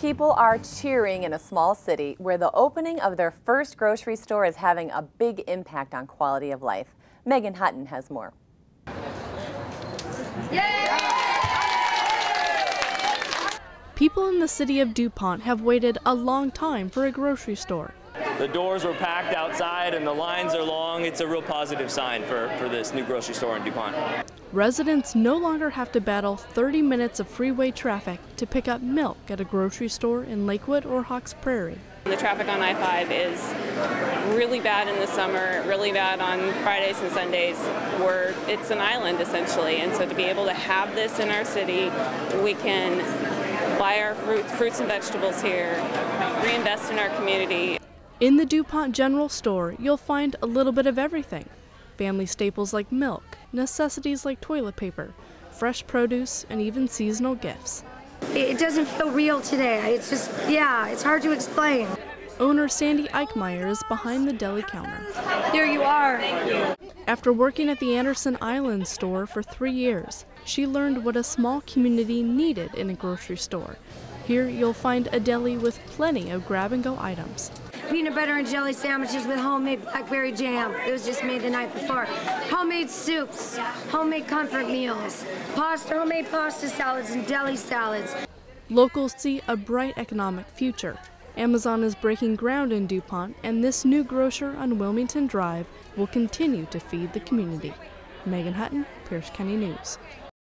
People are cheering in a small city where the opening of their first grocery store is having a big impact on quality of life. Megan Hutton has more. People in the city of DuPont have waited a long time for a grocery store. The doors were packed outside and the lines are long. It's a real positive sign for this new grocery store in DuPont. Residents no longer have to battle 30 minutes of freeway traffic to pick up milk at a grocery store in Lakewood or Hawks Prairie. The traffic on I-5 is really bad in the summer, really bad on Fridays and Sundays, where it's an island essentially. And so to be able to have this in our city, we can buy our fruits and vegetables here, reinvest in our community. In the DuPont General Store, you'll find a little bit of everything. Family staples like milk, necessities like toilet paper, fresh produce, and even seasonal gifts. It doesn't feel real today. It's just, it's hard to explain. Owner Sandy Eichmeyer is behind the deli counter. There you are. After working at the Anderson Island store for 3 years, she learned what a small community needed in a grocery store. Here you'll find a deli with plenty of grab-and-go items. Peanut butter and jelly sandwiches with homemade blackberry jam. It was just made the night before. Homemade soups, homemade comfort meals, homemade pasta salads and deli salads. Locals see a bright economic future. Amazon is breaking ground in DuPont, and this new grocer on Wilmington Drive will continue to feed the community. Megan Hutton, Pierce County News.